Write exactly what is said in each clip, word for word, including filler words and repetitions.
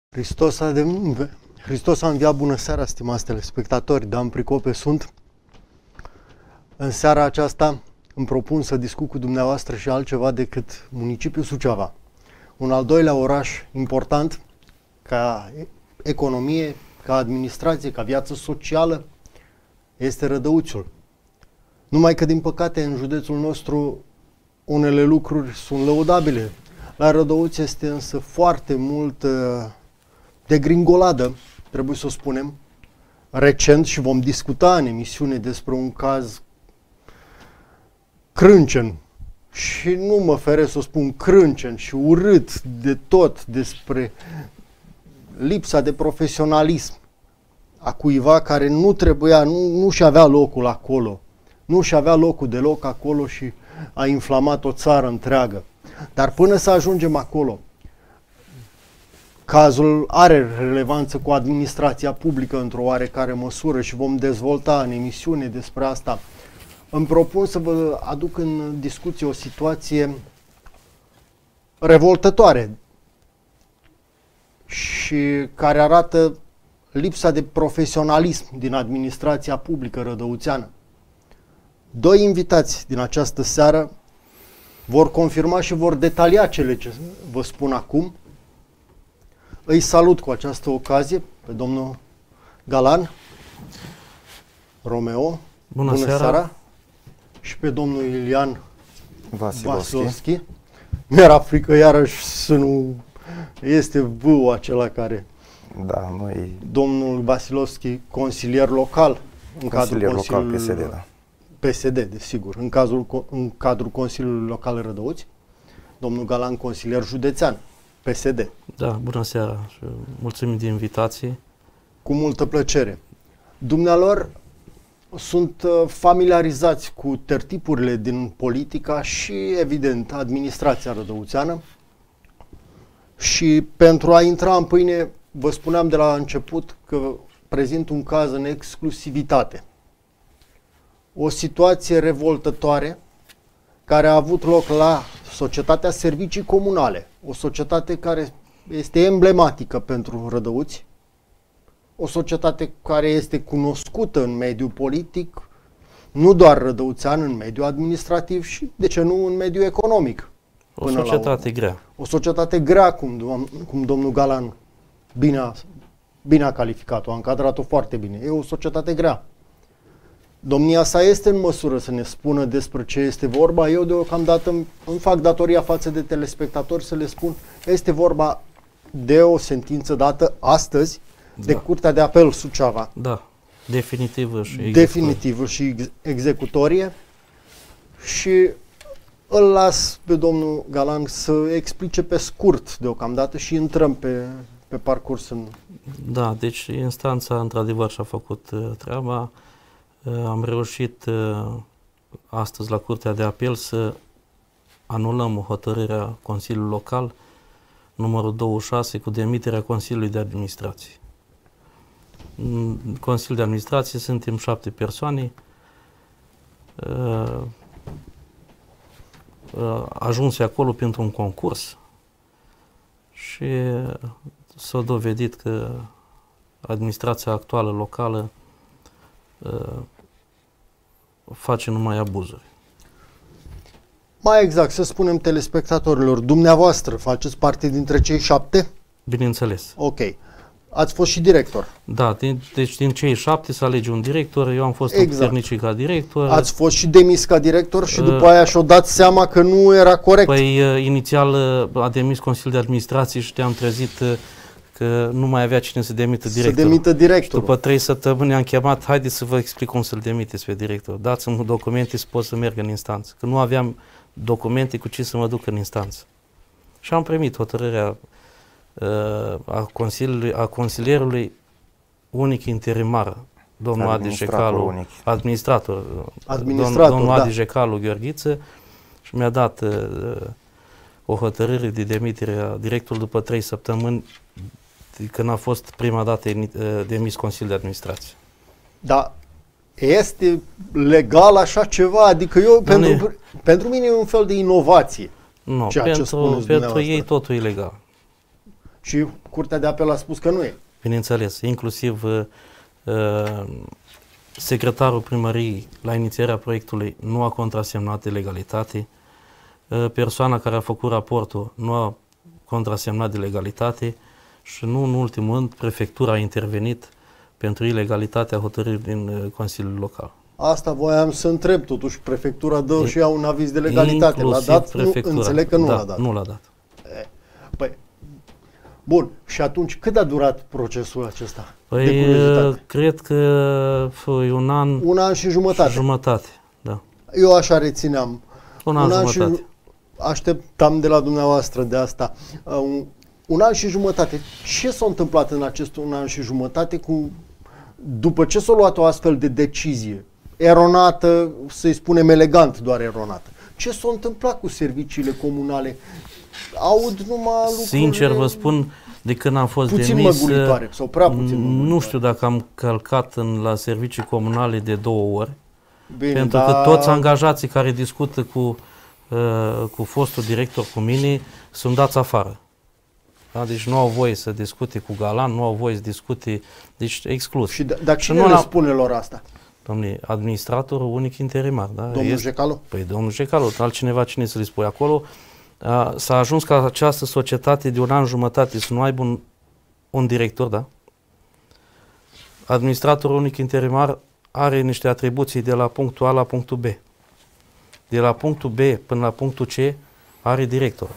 Hristos a, de... Hristos a înviat. Bună seara, stimați telespectatori, Dan Pricope sunt. În seara aceasta îmi propun să discut cu dumneavoastră și altceva decât municipiul Suceava. Un al doilea oraș important ca economie, ca administrație, ca viață socială este Rădăuțiul. Numai că, din păcate, în județul nostru unele lucruri sunt lăudabile. La Rădăuți este însă foarte mult uh, degringoladă, trebuie să o spunem, recent, și vom discuta în emisiune despre un caz crâncen, și nu mă feresc să o spun crâncen și urât de tot, despre lipsa de profesionalism a cuiva care nu trebuia, nu, nu și avea locul acolo, nu și avea locul deloc acolo și a inflamat o țară întreagă. Dar până să ajungem acolo, cazul are relevanță cu administrația publică într-o oarecare măsură și vom dezvolta în emisiune despre asta. Îmi propun să vă aduc în discuție o situație revoltătoare și care arată lipsa de profesionalism din administrația publică rădăuțeană. Doi invitați din această seară vor confirma și vor detalia cele ce vă spun acum. Îi salut cu această ocazie pe domnul Galan Romeo. Bună, Bună seara. seara! Și pe domnul Ilian Vasilovski. Vasilovski. Mi-era frică iarăși să nu este vâul acela care... Da, noi... Domnul Vasilovski, consilier local în consilier cadrul local Consiliului P S D, da. P S D, desigur, în, cazul, în cadrul Consiliului Local Rădăuți. Domnul Galan, consilier județean, P S D. Da, bună seara și mulțumim de invitație. Cu multă plăcere. Dumnealor sunt familiarizați cu tertipurile din politica și, evident, administrația rădăuțeană. Și pentru a intra în pâine, vă spuneam de la început că prezint un caz în exclusivitate. O situație revoltătoare care a avut loc la Societatea Servicii Comunale, o societate care este emblematică pentru Rădăuți, o societate care este cunoscută în mediul politic, nu doar rădăuțean, în mediul administrativ și, de ce nu, în mediul economic. O societate grea. O societate grea, cum, cum domnul Galan bine a, bine a calificat-o, a încadrat-o foarte bine. E o societate grea. Domnia sa este în măsură să ne spună despre ce este vorba. Eu deocamdată îmi fac datoria față de telespectatori să le spun. Este vorba de o sentință dată astăzi de da. Curtea de Apel Suceava. Da, definitivă și executorie. Definitivă și executorie. Și îl las pe domnul Galan să explice pe scurt deocamdată și intrăm pe, pe parcurs în... Da, deci instanța într-adevăr și-a făcut uh, treaba. Am reușit astăzi la Curtea de Apel să anulăm hotărârea Consiliului Local numărul douăzeci și șase cu demiterea Consiliului de Administrație. În Consiliul de Administrație suntem șapte persoane. Ajunse acolo pentru un concurs și s-a dovedit că administrația actuală locală face numai abuzuri. Mai exact, să spunem telespectatorilor, dumneavoastră faceți parte dintre cei șapte? Bineînțeles. Ok. Ați fost și director? Da, din, deci din cei șapte se alege un director, eu am fost exact. Împuternicic ca director. Ați fost și demis ca director și după uh, aia și-o dat seama că nu era corect? Păi uh, inițial uh, a demis Consiliul de Administrație și te-am trezit uh, că nu mai avea cine să demită directorul. Să demită directorul. Și după trei săptămâni am chemat, haideți să vă explic cum să-l demiteți pe director. Dați-mi documente să pot să merg în instanță. Că nu aveam documente cu ce să mă duc în instanță. Și am primit hotărârea uh, a, consiliului, a consilierului unic interimar, domnul Adi Jecalu, administrator, administrator, domnul da. Adi Jecalu Gheorghiță, și mi-a dat uh, o hotărâre de demitere a directorului după trei săptămâni când a fost prima dată demis Consiliul de Administrație. Da, este legal așa ceva? Adică eu, pentru, ne... pentru mine e un fel de inovație. Nu, pentru, pentru ei totul e legal. Și Curtea de Apel a spus că nu e. Bineînțeles, inclusiv uh, uh, secretarul primăriei la inițierea proiectului nu a contrasemnat de legalitate, uh, persoana care a făcut raportul nu a contrasemnat de legalitate și nu în ultimul rând prefectura a intervenit pentru ilegalitatea hotărârii din uh, Consiliul Local. Asta voiam să întreb, totuși prefectura dă și ea un aviz de legalitate. L-a dat? Nu, înțeleg că nu da, l-a dat. Nu l-a dat. E, păi, bun, și atunci cât a durat procesul acesta? Păi, de curiozitate? Cred că e un an, un an și jumătate. Și jumătate, da. Eu așa rețineam. Un an, un an jumătate. Și așteptam de la dumneavoastră de asta. Uh, un, un an și jumătate. Ce s-a întâmplat în acest un an și jumătate cu, după ce s-a luat o astfel de decizie? Eronată, să-i spunem elegant, doar eronată. Ce s-a întâmplat cu serviciile comunale? Aud numai lucruri... Sincer vă spun, de când am fost puțin demis, măguritoare, sau prea puțin măguritoare. Nu știu dacă am călcat în, la servicii comunale de două ori, Bine, pentru dar... că toți angajații care discută cu, uh, cu fostul director, cu mine, sunt dați afară. Da? Deci nu au voie să discute cu Galan, nu au voie să discute, deci exclus. Și d- dar cine le spune lor asta? Domnule, administratorul unic interimar. Da? Domnul este, Jecalo? Păi domnul Jecalo, altcineva cine să-l spui acolo. A, s-a ajuns ca această societate de un an jumătate să nu aibă un, un director, da? Administratorul unic interimar are niște atribuții de la punctul A la punctul B. De la punctul B până la punctul C are director.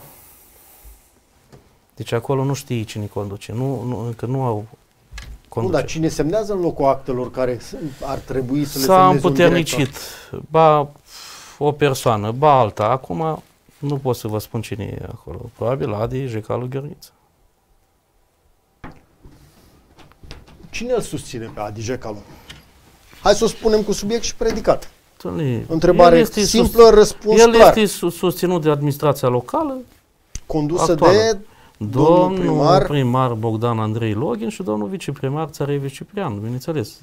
Deci acolo nu știi cine conduce, nu, nu, încă nu au conduce. Nu, dar cine semnează în locul actelor care ar trebui să le S-a semneze un împuternicit, director? ba o persoană, ba alta. Acum nu pot să vă spun cine e acolo. Probabil Adi Jecalo Gheorghiță. Cine îl susține pe Adi Jecalo? Hai să o spunem cu subiect și predicat. Tălii, Întrebare simplă, sus, răspuns el clar. El este susținut de administrația locală, condusă actuală. de domnul, domnul primar. primar Bogdan Andrei Login și domnul viceprimar Țarevici Ciprian, bineînțeles.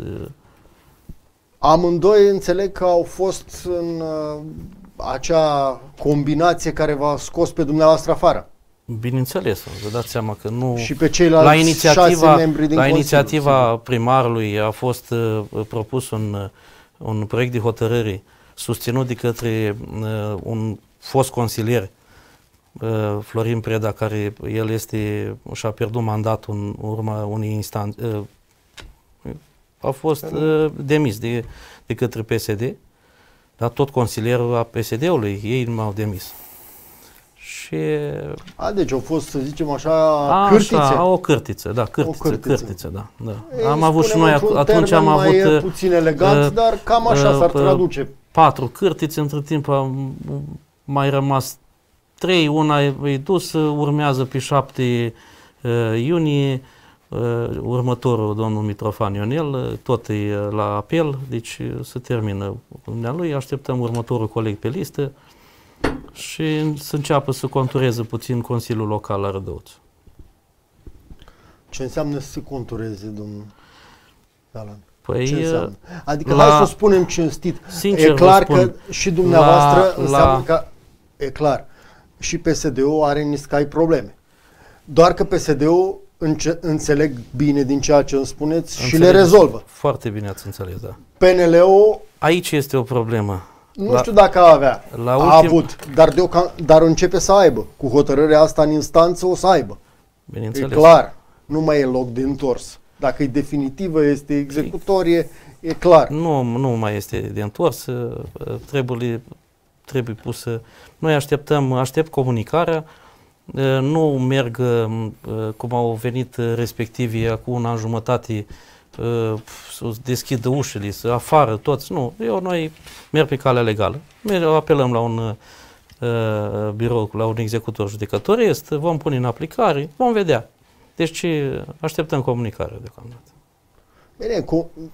Amândoi înțeleg că au fost în uh, acea combinație care v-a scos pe dumneavoastră afară. Bineînțeles, vă dați seama că nu... Și pe ceilalți la inițiativa, șase membri din La Consiliu, inițiativa sigur. primarului a fost uh, propus un, uh, un proiect de hotărâre susținut de către uh, un fost consilier, uh, Florin Preda, care el este și-a pierdut mandatul în urma unei instanțe. Uh, a fost uh, demis de, de către P S D, dar tot consilierul a P S D-ului, ei nu m-au demis. Și... A, deci au fost, să zicem așa, a, cârtițe. Așa, o cârtiță, da, cârtiță, o cârtiță. cârtiță, da. da. Ei, am avut și noi, atunci am avut... mai puțin elegant, uh, dar cam așa uh, s-ar traduce. Patru cârtițe, între timp am mai rămas trei, una e dus, urmează pe șapte uh, iunie, uh, următorul, domnul Mitrofan Ionel, tot e la apel, deci se termină dumnealui, așteptăm următorul coleg pe listă și să înceapă să contureze puțin Consiliul Local la Rădăuț. Ce înseamnă să contureze, domnul Galan? Păi, ce înseamnă? Adică la, hai să spunem cinstit. Sincer e clar spun, că și dumneavoastră la, înseamnă la, că, e clar, și P S D-ul are niscai probleme. Doar că P S D-ul înce- înțeleg bine din ceea ce îmi spuneți înțeleg, și le rezolvă. Foarte bine ați înțeles, da. P N L-ul... Aici este o problemă. Nu la, știu dacă a avea, la a ultim... avut, dar, deocam, dar începe să aibă. Cu hotărârea asta în instanță o să aibă. E clar, nu mai e loc de întors. Dacă e definitivă, este executorie, e clar. Nu, nu mai este de întors, trebuie, trebuie pusă. Noi așteptăm, aștept comunicarea, nu merg cum au venit respectivii acum un an jumătate să deschidă ușile, să afară toți, nu. Eu, noi merg pe calea legală, apelăm la un uh, birou, la un executor judecătorist, vom pune în aplicare, vom vedea. Deci așteptăm comunicarea deocamdată. Bine, co-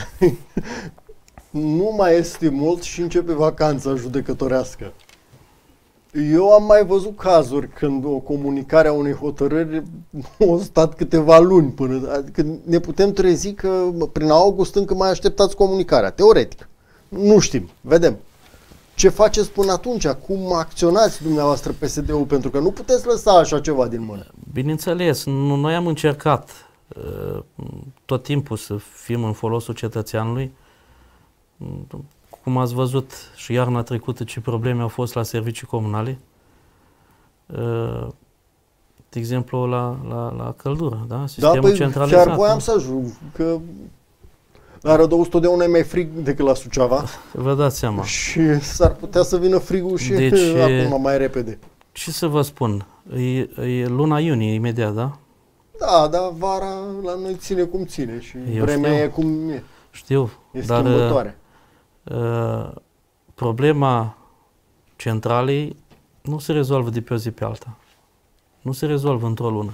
nu mai este mult și începe vacanța judecătorească. Eu am mai văzut cazuri când o comunicare a unei hotărâri a stat câteva luni până, adică ne putem trezi că prin august încă mai așteptați comunicarea, teoretic. Nu știm, vedem. Ce faceți până atunci? Cum acționați dumneavoastră P S D-ul? Pentru că nu puteți lăsa așa ceva din mână. Bineînțeles, noi am încercat uh, tot timpul să fim în folosul cetățeanului. Cum ați văzut și iarna trecută ce probleme au fost la servicii comunale. Uh, de exemplu, la, la, la căldură, da? Sistemul da, păi centralizat. chiar voiam să ajung, că la Rădăuț totdeauna e mai frig decât la Suceava. Vă dați seama. Și s-ar putea să vină frigul și deci, acum mai repede. Ce să vă spun? E, e luna iunie imediat, da? Da, dar vara la noi ține cum ține și Eu vremea știu. e cum e. Știu, E dar schimbătoare. Uh, problema centralei nu se rezolvă de pe o zi pe alta. Nu se rezolvă într-o lună.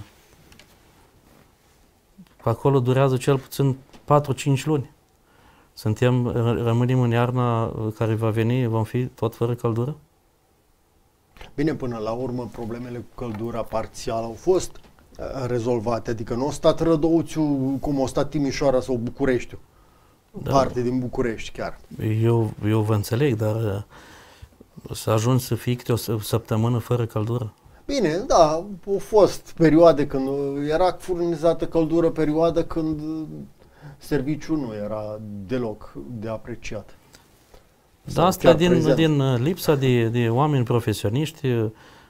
Acolo durează cel puțin patru cinci luni. Suntem, rămânem în iarna care va veni, vom fi tot fără căldură? Bine, până la urmă, problemele cu căldura parțială au fost uh, rezolvate. Adică nu a stat Rădăuțiu cum a stat Timișoara sau Bucureștiul. Da. Parte din București chiar. Eu, eu vă înțeleg, dar uh, să ajungi să fii câte o săptămână fără căldură? Bine, da, au fost perioade când era furnizată căldură, perioadă când serviciul nu era deloc de apreciat. Da, asta din, din lipsa de, de oameni profesioniști, uh,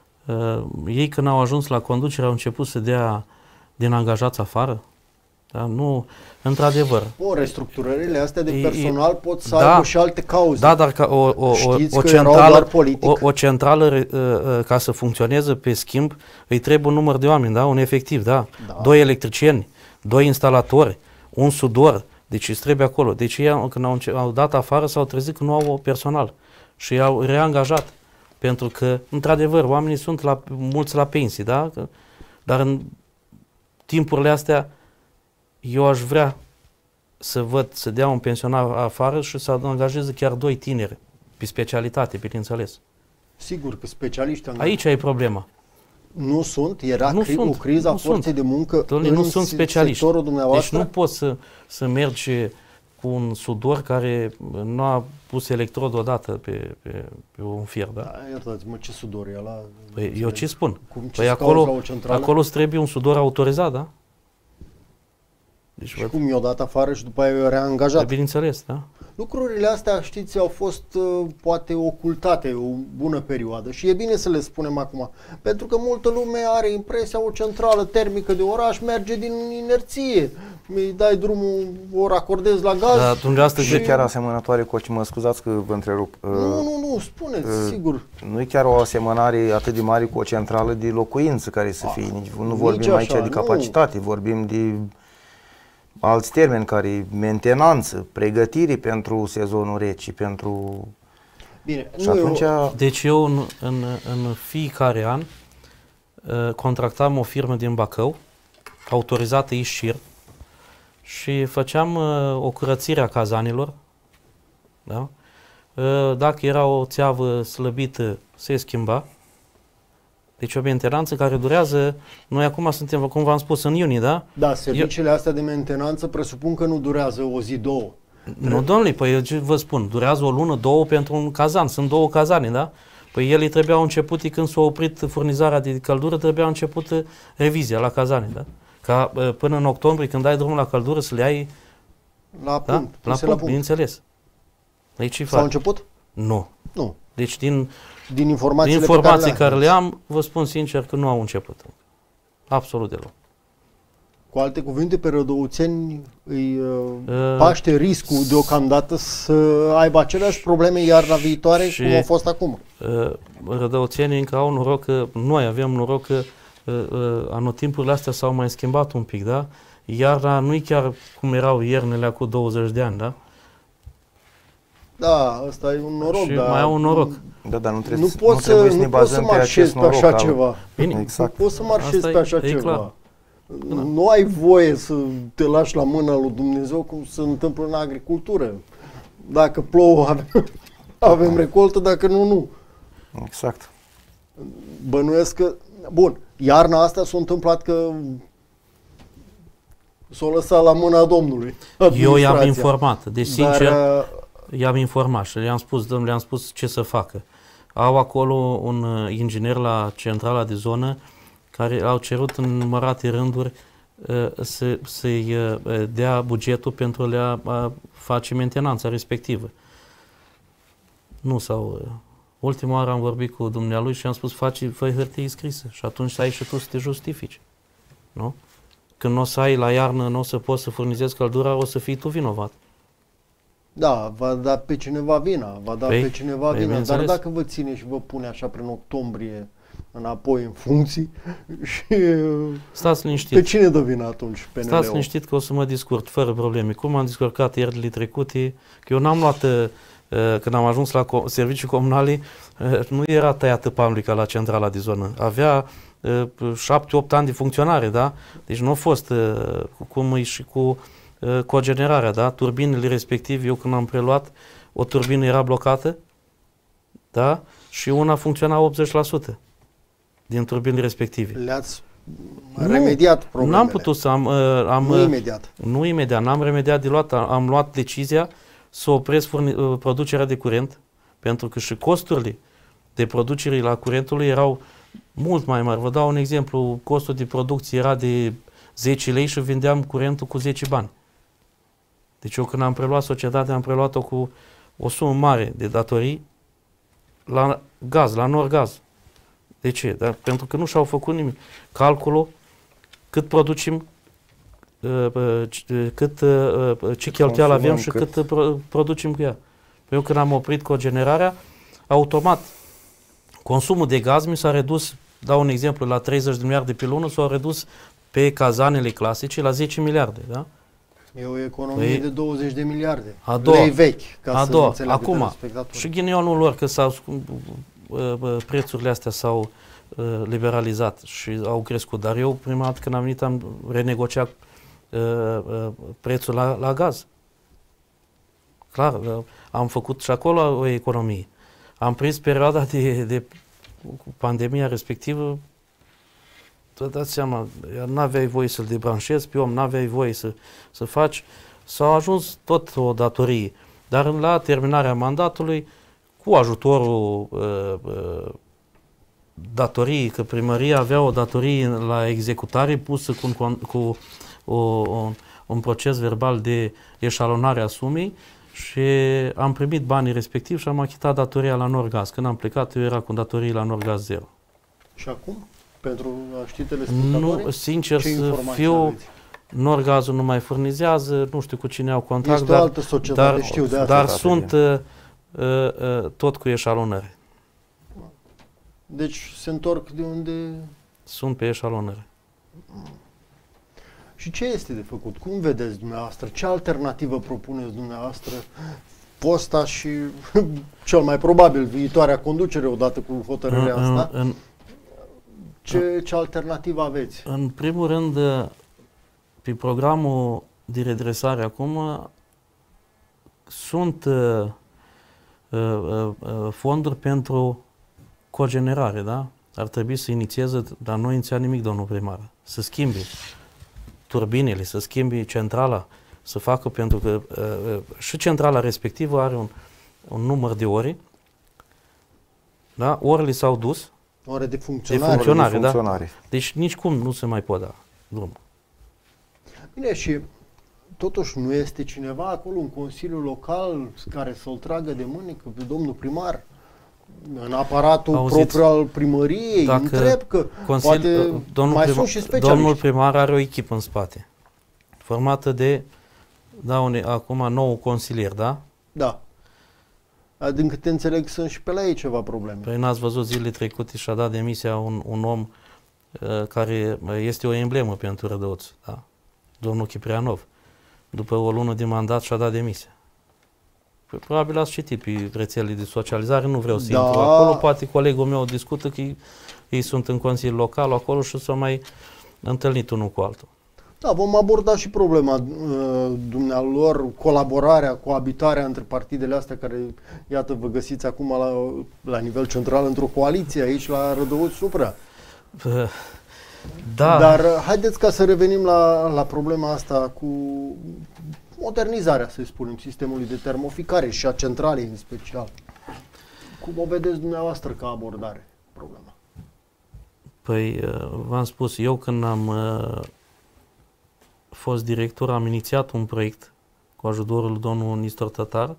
ei când au ajuns la conducere au început să dea din angajați afară. Da? Nu, într-adevăr. O, restructurările astea de e, personal pot să da, aibă și alte cauze. Da, dar ca o, o, o, o, centrală, o, o centrală uh, ca să funcționeze pe schimb, îi trebuie un număr de oameni, da? Un efectiv, da? da. Doi electricieni, doi instalatori, un sudor, deci îți trebuie acolo. Deci ei, când au, au dat afară, s-au trezit că nu au personal și i-au reangajat. Pentru că, într-adevăr, oamenii sunt la, mulți la pensii, da? Dar în timpurile astea, eu aș vrea să văd, să dea un pensionar afară și să angajeze chiar doi tineri, pe specialitate, bineînțeles. Sigur că specialiști angajați. Aici e problema. Nu sunt? Era nu cri- sunt, o criză a forței sunt. de muncă Doamne, în nu sunt specialiști. sectorul dumneavoastră? Deci nu poți să, să mergi cu un sudor care nu a pus electrod odată pe, pe, pe un fier, da? Da, iertați-mă, ce sudor e ăla? Păi eu ce spun? Cum, ce păi acolo, acolo îți trebuie un sudor autorizat, da? Deci, și cum i-o dat afară și după aia i-o reangajat? Bineînțeles, da? Lucrurile astea, știți, au fost uh, poate ocultate o bună perioadă și e bine să le spunem acum, pentru că multă lume are impresia o centrală termică de oraș merge din inerție. Îi dai drumul, o racordezi la gaz. Da, dumneavoastră și... e chiar asemănătoare cu, mă scuzați că vă întrerup. Nu, nu, nu, spuneți, uh, sigur. Nu e chiar o asemănare atât de mare cu o centrală de locuință care să fie, nici, nu vorbim aici de capacitate, nu. Vorbim de alți termeni care, mentenanță, pregătire pentru sezonul rece, pentru... Bine, și nu atunci... eu... Deci eu în, în, în fiecare an uh, contractam o firmă din Bacău, autorizată ISCIR, și făceam uh, o curățire a cazanilor, da? Uh, dacă era o țeavă slăbită, se schimba. Deci o mentenanță care durează, noi acum suntem, cum v-am spus, în iunie, da? Da, serviciile eu... astea de mentenanță presupun că nu durează o zi, două. Nu, domnule, păi eu ce vă spun, durează o lună, două pentru un cazan, sunt două cazane, da? Păi el îi trebuiau început, când s-a oprit furnizarea de căldură, trebuia început revizia la cazane, da? Ca până în octombrie, când ai drumul la căldură, să le ai la punct, da? la, punct, la punct, bineînțeles. Deci ce S-au fac? început? Nu. Nu. Deci din, din informațiile din informații pe care, care le am, vă spun sincer că nu au început. Absolut deloc. Cu alte cuvinte, pe rădăuțeni îi uh, paște riscul deocamdată să aibă aceleași probleme iarna viitoare și, cum au fost acum. Uh, rădăuțenii încă au noroc că noi avem noroc că uh, uh, anotimpurile astea s-au mai schimbat un pic, da? Iarna nu e chiar cum erau iernele cu douăzeci de ani, da? Da, ăsta e un noroc, și dar mai au un noroc. Da, dar nu trebuie, nu pot nu să, trebuie să nu ne bazăm pe acest noroc. Pe așa al... ceva. Bine, exact. Nu poți să marșezi Asta pe așa e, ceva. E clar. Nu ai voie să te lași la mâna lui Dumnezeu cum se întâmplă în agricultură. Dacă plouă, avem, avem recoltă, dacă nu, nu. Exact. Bănuiesc că, bun, iarna asta s-a întâmplat că s-o lăsat la mâna Domnului. Eu i-am informat, deci sincer, dar, i-am informat și le-am spus, domnule, le-am spus ce să facă. Au acolo un uh, inginer la centrala de zonă care au cerut în numărate rânduri uh, să, să-i uh, dea bugetul pentru a le uh, face mentenanța respectivă. Nu s-au... Uh, ultima oară am vorbit cu dumnealui și am spus, faci, fă hârtie scrisă și atunci ai și tu să te justifici. Nu? Când nu o să ai la iarnă, nu o să poți să furnizezi căldura, o să fii tu vinovat. Da, va da pe cineva vina, va da păi, pe cineva păi, vina, dar dacă vă ține și vă pune așa prin octombrie înapoi în funcții și stați liniștit. Pe cine dă vina atunci? P N L-ul? Stați liniștit că o să mă discurt fără probleme. Cum am descurcat ierile trecute, că eu n-am luat, uh, când am ajuns la co- servicii comunale, uh, nu era tăiată Pamlica la centrala de zonă. Avea uh, șapte opt ani de funcționare, da? Deci nu a fost uh, cum e și cu uh, cogenerarea, da? Turbinele respective, eu când am preluat, o turbină era blocată, da? Și una funcționa optzeci la sută din turbinele respective. Le-ați remediat problemele? N-am putut să am... Uh, am nu imediat. Nu imediat, n-am remediat de luat, am, am luat decizia să opresc furni, uh, producerea de curent, pentru că și costurile de producere la curentului erau mult mai mari. Vă dau un exemplu, costul de producție era de zece lei și vindeam curentul cu zece bani. Deci eu când am preluat societatea, am preluat-o cu o sumă mare de datorii la gaz, la Norgaz. De ce? Dar pentru că nu și-au făcut nimic. Calculul cât producem, cât, ce cheltuială avem și cât, cât producem cu ea. Eu când am oprit cogenerarea, automat consumul de gaz mi s-a redus, dau un exemplu, la treizeci de miliarde pe lună, s-au redus pe cazanele clasice la zece miliarde. Da? E o economie păi, de douăzeci de miliarde. A doua, lei vechi, ca a să doua. înțeleagă Acum, și ghinionul lor că s-au, prețurile astea s-au uh, liberalizat și au crescut. Dar eu prima dată când am venit am renegociat uh, uh, prețul la, la gaz. Clar, uh, am făcut și acolo o economie. Am prins perioada de, de cu pandemia respectivă, vă dați seama, n-aveai voie să-l debranșezi pe om, n-aveai voie să, să faci, s-a ajuns tot o datorie. Dar la terminarea mandatului, cu ajutorul uh, uh, datoriei, că primăria avea o datorie la executare pusă cu, un, cu o, o, un proces verbal de eșalonare a sumei și am primit banii respectiv și am achitat datoria la Norgaz. Când am plecat, eu era cu datorii la Norgaz zero. Și acum? Pentru a ști telespectatorii? Nu, sincer să fiu, Norgazul nu mai furnizează, nu știu cu cine au contract, este dar, o altă societate, dar, știu de asta. dar sunt uh, uh, tot cu eșalonări. Deci se întorc de unde... Sunt pe eșalonări. Și ce este de făcut? Cum vedeți dumneavoastră? Ce alternativă propuneți dumneavoastră? Posta și cel mai probabil viitoarea conducere odată cu hotărârea în, asta. În, ce, ce alternativă aveți? În primul rând, pe programul de redresare acum sunt uh, uh, uh, fonduri pentru cogenerare, da? Ar trebui să inițieze, dar nu iniția nimic, domnul primar, să schimbe turbinele, să schimbe centrala, să facă, pentru că uh, și centrala respectivă are un, un număr de ore, da? Orele s-au dus, ore de funcționare, de funcționare, de funcționare. Da? Deci nici cum nu se mai pot da drumul. Bine, și totuși nu este cineva acolo în Consiliul Local care să-l tragă de mânecă pe domnul primar? În aparatul Auziți, propriu al primăriei, întreb că poate domnul mai prima, sunt și specialiști. Domnul primar are o echipă în spate, formată de, da, un, acum nou consilier, da? Da. Din câte înțeleg, sunt și pe la ei ceva probleme. Păi n-ați văzut zilele trecute și-a dat demisia un, un om uh, care este o emblemă pentru Rădăuț, da? Domnul Chiprianov. După o lună de mandat și-a dat demisia. Păi, probabil ați citit pe rețelele de socializare, nu vreau să da. intru acolo, poate colegul meu discută că ei, ei sunt în Consiliul Local acolo și s-au mai întâlnit unul cu altul. Da, vom aborda și problema uh, dumnealor, colaborarea, coabitarea între partidele astea care, iată, vă găsiți acum la, la nivel central într-o coaliție aici la Rădăuț-Suprea. Da. Dar haideți ca să revenim la, la problema asta cu modernizarea, să spunem, sistemului de termoficare și a centralei în special. Cum o vedeți dumneavoastră ca abordare problema? Păi, v-am spus, eu când am fost director, am inițiat un proiect cu ajutorul lui domnul Nistor Tătar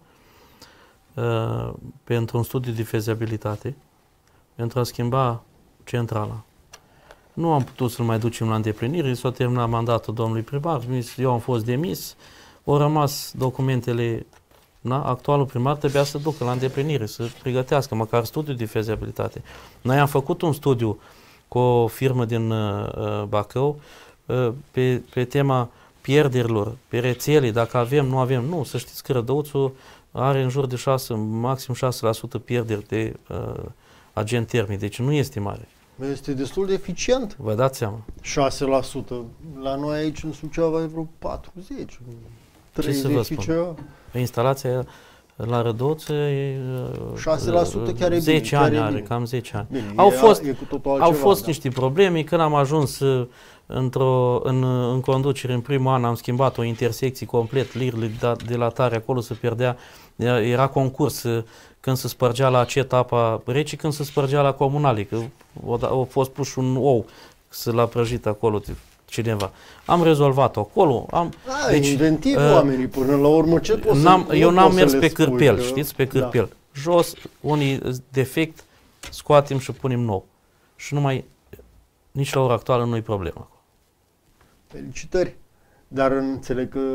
pentru un studiu de fezibilitate, pentru a schimba centrala. Nu am putut să-l mai ducem la îndeplinire, s-a terminat mandatul domnului primar, eu am fost demis, au rămas documentele, na, actualul primar trebuia să ducă la îndeplinire, să pregătească măcar studiul de fezibilitate. Noi am făcut un studiu cu o firmă din uh, Bacău uh, pe, pe tema pierderilor, pe rețele, dacă avem, nu avem. Nu, să știți că Rădăuțul are în jur de șase, maxim șase la sută pierderi de uh, agent termic, deci nu este mare. Este destul de eficient. Vă dați seama. șase la sută. La noi aici în Suceava e vreo patruzeci. Ce să vă spun? Instalația la Rădăuț e șase la sută chiar e zece bine, ani chiar e are, bine. cam zece ani. Bine, au e, fost, e cu totul altceva, au fost da. niște probleme. Când am ajuns într-o, în, în conducere în primul an, am schimbat o intersecție complet, lirile de dilatare, acolo se pierdea, era concurs când se spărgea la acet apa rece, când se spărgea la comunale, că a fost pus un ou să l-a prăjit acolo cineva. Am rezolvat-o acolo. Am, A, deci, inventiv uh, oamenii până la urmă. Ce poți să, eu n-am mers pe spui, cârpel, că, știți, pe cârpel. Da. Jos, unii defect, scoatem și punem nou. Și nu mai, nici la ora actuală nu e problemă. Felicitări. Dar înțeleg că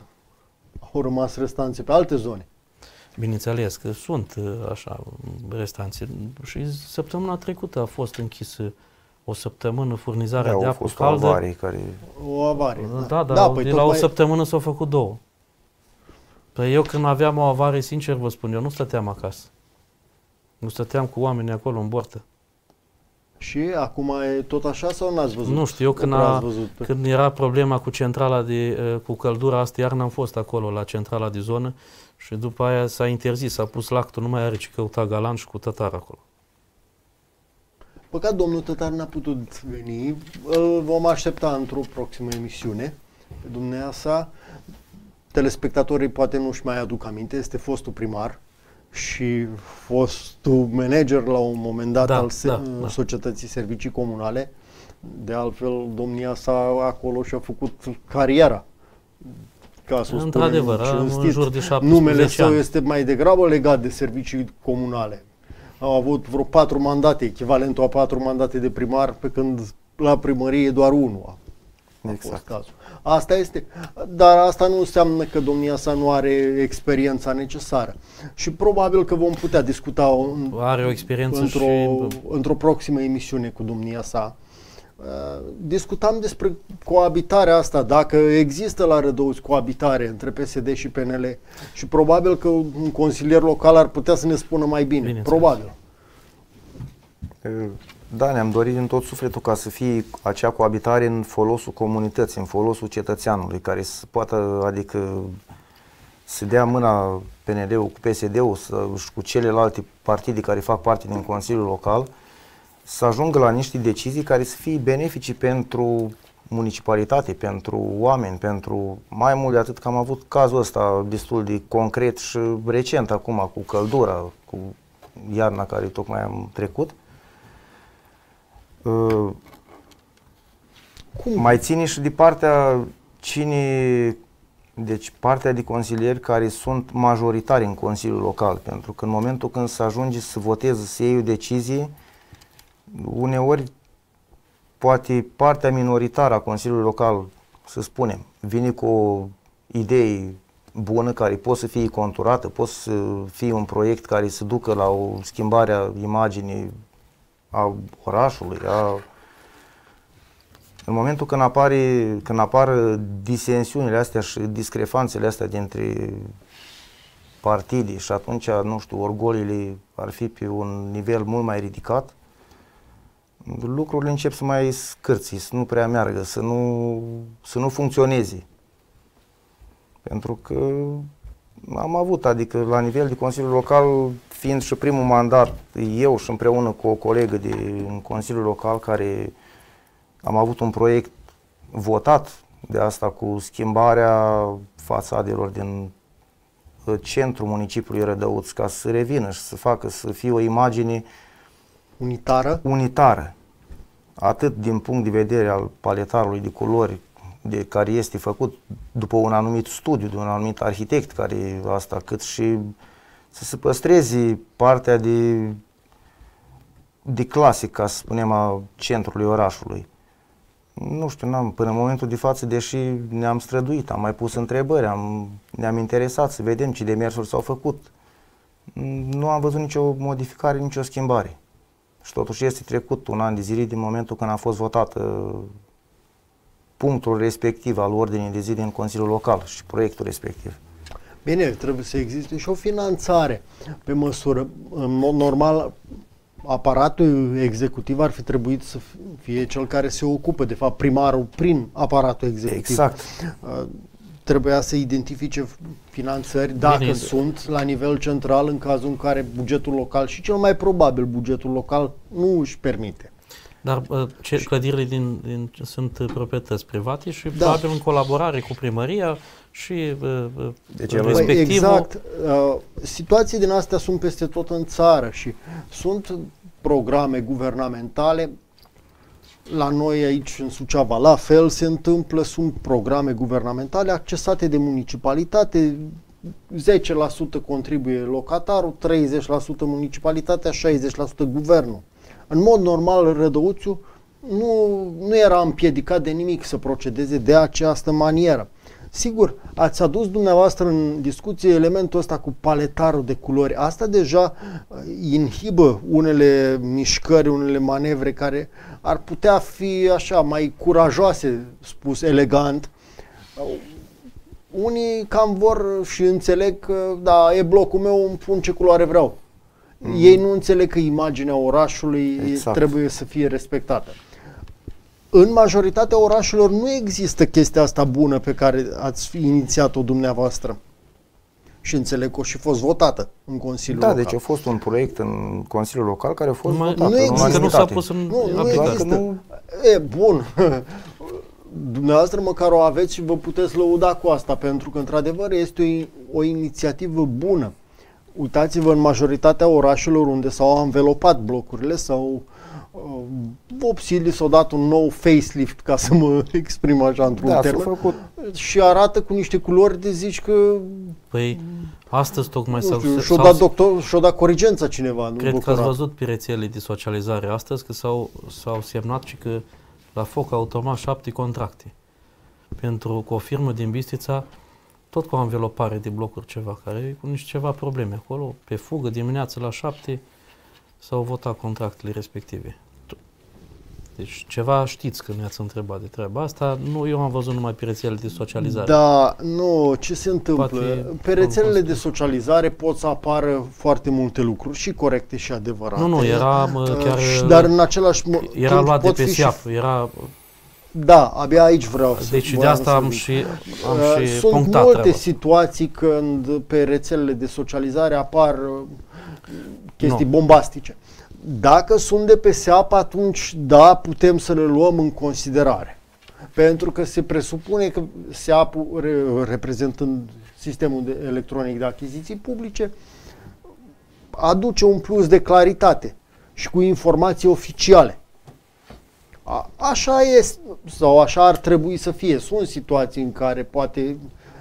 au rămas restanțe pe alte zone. Bineînțeles că sunt așa restanțe. Și săptămâna trecută a fost închisă o săptămână furnizarea da, de apă caldă. O avarie care... O avarie. Da, da, da da păi de la o mai... săptămână s-au făcut două. Păi eu când aveam o avarie, sincer vă spun, eu nu stăteam acasă. Nu stăteam cu oamenii acolo în bortă. Și acum e tot așa sau n-ați văzut? Nu știu, eu când, a, când era problema cu centrala de, cu căldura, asta iarna am fost acolo la centrala de zonă și după aia s-a interzis, s-a pus lactul, nu mai are ce căuta Galan și cu Tătar acolo. Păcat domnul Tătar n-a putut veni, îl vom aștepta într-o proximă emisiune pe dumneavoastră. Telespectatorii poate nu-și mai aduc aminte, este fostul primar și fostul manager la un moment dat da, al da, da. Societății Servicii Comunale. De altfel, domnia sa acolo și-a făcut cariera. Ca să într-adevăr, în jur de șaptesprezece numele său ani. este mai degrabă legat de servicii comunale. Au avut vreo patru mandate, echivalentul a patru mandate de primar, pe când la primărie doar unul a, a exact. fost cazul. Asta este, dar asta nu înseamnă că domnia sa nu are experiența necesară. Și probabil că vom putea discuta un, are o experiență într-o, și... într-o proximă emisiune cu domnia sa. Uh, discutam despre coabitarea asta, dacă există la Rădăuț coabitare între P S D și P N L și probabil că un consilier local ar putea să ne spună mai bine, bine probabil. Da, ne-am dorit din tot sufletul ca să fie acea coabitare în folosul comunității, în folosul cetățeanului, care să poată, adică să dea mâna P N L-ul cu P S D-ul și cu celelalte partide care fac parte din Consiliul Local, să ajungă la niște decizii care să fie benefice pentru municipalitate, pentru oameni, pentru mai mult de atât că am avut cazul ăsta destul de concret și recent acum cu căldura, cu iarna care tocmai am trecut. Uh, Cum? Mai ține și de partea cine, deci partea de consilieri care sunt majoritari în Consiliul Local, pentru că în momentul când se ajunge să voteze, să iei o decizie, uneori poate partea minoritară a Consiliului Local, să spunem, vine cu o idee bună care poate să fie conturată, poate să fie un proiect care să ducă la o schimbare a imaginii a orașului. A... În momentul când, apare, când apar disensiunile astea și discrepanțele astea dintre partide și atunci, nu știu, orgoliile ar fi pe un nivel mult mai ridicat, lucrurile încep să mai scârții, să nu prea meargă, să nu, să nu funcționeze. Pentru că am avut, adică la nivel de Consiliul Local, fiind și primul mandat, eu și împreună cu o colegă din Consiliul Local care am avut un proiect votat De asta cu schimbarea fațadelor din centrul municipiului Rădăuț, ca să revină și să facă, să fie o imagine unitară, unitară. Atât din punct de vedere al paletarului de culori de care este făcut după un anumit studiu, de un anumit arhitect care asta, cât și să se păstreze partea de, de clasic, ca să spunem, a centrului orașului. Nu știu, n-am, până în momentul de față, deși ne-am străduit, am mai pus întrebări, am, ne-am interesat să vedem ce demersuri s-au făcut. Nu am văzut nicio modificare, nicio schimbare. Și totuși este trecut un an de zile din momentul când a fost votat uh, punctul respectiv al ordinii de zi din Consiliul Local și proiectul respectiv. Bine, trebuie să existe și o finanțare pe măsură. În mod normal, aparatul executiv ar fi trebuit să fie cel care se ocupă, de fapt primarul prin aparatul executiv. Exact. Uh, trebuia să identifice finanțări, dacă Bine. sunt, la nivel central, în cazul în care bugetul local, și cel mai probabil bugetul local, nu își permite. Dar ce, clădirile din, din, sunt proprietăți private și da. probabil în colaborare cu primăria și deci, respectivul... Exact. Uh, situații din astea sunt peste tot în țară și sunt programe guvernamentale. La noi aici în Suceava la fel se întâmplă, sunt programe guvernamentale accesate de municipalitate, zece la sută contribuie locatarul, treizeci la sută municipalitatea, șaizeci la sută guvernul. În mod normal, Rădăuțiul nu, nu era împiedicat de nimic să procedeze de această manieră. Sigur, ați adus dumneavoastră în discuție elementul ăsta cu paletarul de culori. Asta deja inhibă unele mișcări, unele manevre care ar putea fi așa mai curajoase, spus elegant. Unii cam vor și înțeleg că da, e blocul meu, îmi pun ce culoare vreau. Mm. Ei nu înțeleg că imaginea orașului exact. trebuie să fie respectată. În majoritatea orașelor nu există chestia asta bună pe care ați inițiat-o dumneavoastră. Și înțeleg că a și fost votată în Consiliul da, Local. deci a fost un proiect în Consiliul Local care a fost nu votat. Nu există. Nu s-a pus în nu, nu există. Nu... E, bun. Dumneavoastră măcar o aveți și vă puteți lăuda cu asta, pentru că într-adevăr este o, o inițiativă bună. Uitați-vă, în majoritatea orașelor unde s-au anvelopat blocurile sau uh, vopsit, s-au dat un nou facelift, ca să mă exprim așa într-un da, termen, făcut. și arată cu niște culori de zici că... Păi, astăzi tocmai s-au... Și-o dat, doctor, și-o dat corigența cineva. Nu cred doctorat. că ați văzut pe rețelele de socializare astăzi că s-au, s-au semnat și că la foc automat șapte contracte pentru cu o firmă din Bistrița, tot cu o anvelopare de blocuri ceva, care e cu niște ceva probleme acolo, pe fugă, dimineața la șapte s-au votat contractele respective. Deci ceva știți că ne-ați întrebat de treaba asta, nu, eu am văzut numai pe rețelele de socializare. Da, nu, ce se întâmplă? Poate pe rețelele de socializare pot să apară foarte multe lucruri și corecte și adevărate. Nu, nu, era chiar... Uh, dar în același era luat de pe SEAP, era... Da, abia aici vreau să... Deci de asta am și, am și Sunt punctat multe treaba. situații când pe rețelele de socializare apar chestii no. bombastice. Dacă sunt de pe SEAP, atunci da, putem să le luăm în considerare. Pentru că se presupune că SEAP-ul, reprezentând sistemul de electronic de achiziții publice, aduce un plus de claritate și cu informații oficiale. A, așa este, sau așa ar trebui să fie. Sunt situații în care poate